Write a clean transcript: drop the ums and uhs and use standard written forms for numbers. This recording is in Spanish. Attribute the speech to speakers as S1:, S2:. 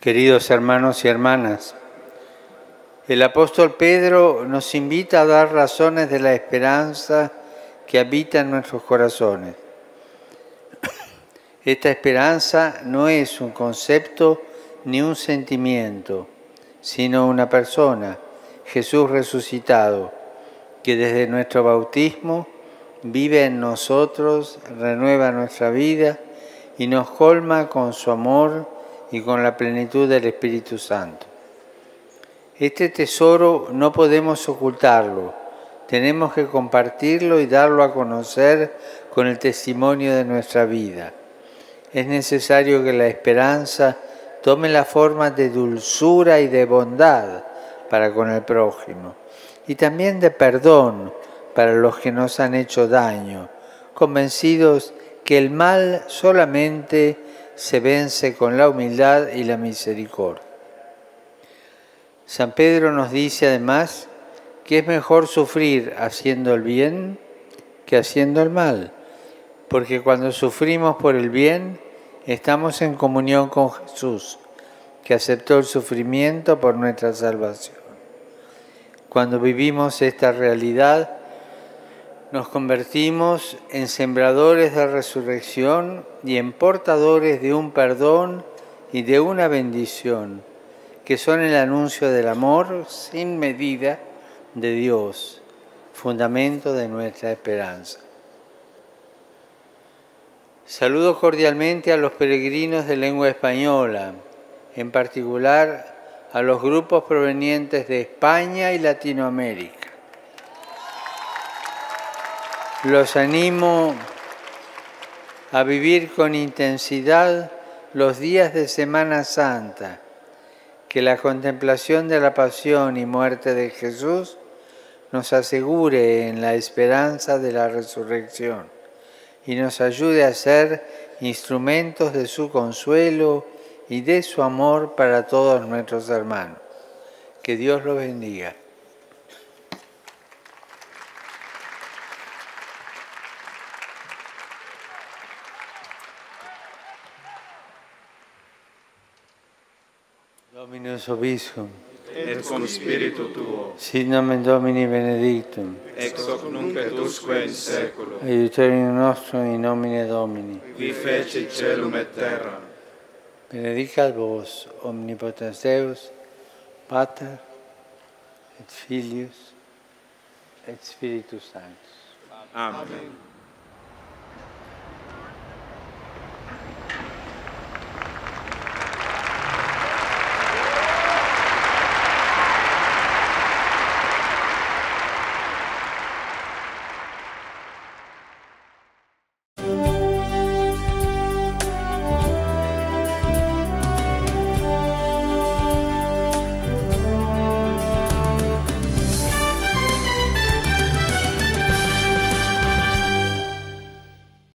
S1: Queridos hermanos y hermanas, el apóstol Pedro nos invita a dar razones de la esperanza que habita en nuestros corazones. Esta esperanza no es un concepto ni un sentimiento, sino una persona, Jesús resucitado, que desde nuestro bautismo vive en nosotros, renueva nuestra vida y nos colma con su amor y con la plenitud del Espíritu Santo. Este tesoro no podemos ocultarlo, tenemos que compartirlo y darlo a conocer con el testimonio de nuestra vida. Es necesario que la esperanza tome la forma de dulzura y de bondad para con el prójimo, y también de perdón para los que nos han hecho daño, convencidos que el mal solamente se vence con la humildad y la misericordia. San Pedro nos dice además que es mejor sufrir haciendo el bien que haciendo el mal, porque cuando sufrimos por el bien, estamos en comunión con Jesús, que aceptó el sufrimiento por nuestra salvación. Cuando vivimos esta realidad, nos convertimos en sembradores de resurrección y en portadores de un perdón y de una bendición, que son el anuncio del amor sin medida de Dios, fundamento de nuestra esperanza. Saludo cordialmente a los peregrinos de lengua española, en particular a los grupos provenientes de España y Latinoamérica. Los animo a vivir con intensidad los días de Semana Santa, que la contemplación de la pasión y muerte de Jesús nos asegure en la esperanza de la resurrección y nos ayude a ser instrumentos de su consuelo y de su amor para todos nuestros hermanos. Que Dios los bendiga. Dominus Obiscum.
S2: Et cum spiritu tuo.
S1: Sit nomen Domini benedictum.
S2: Ex hoc nunc et usque in saeculum.
S1: Aiuterium nostrum in nomine Domini.
S2: Qui feci caelum et terra.
S1: Benedicat vos omnipotens Deus, Pater et Filius et Spiritus Sanctus.
S2: Amen.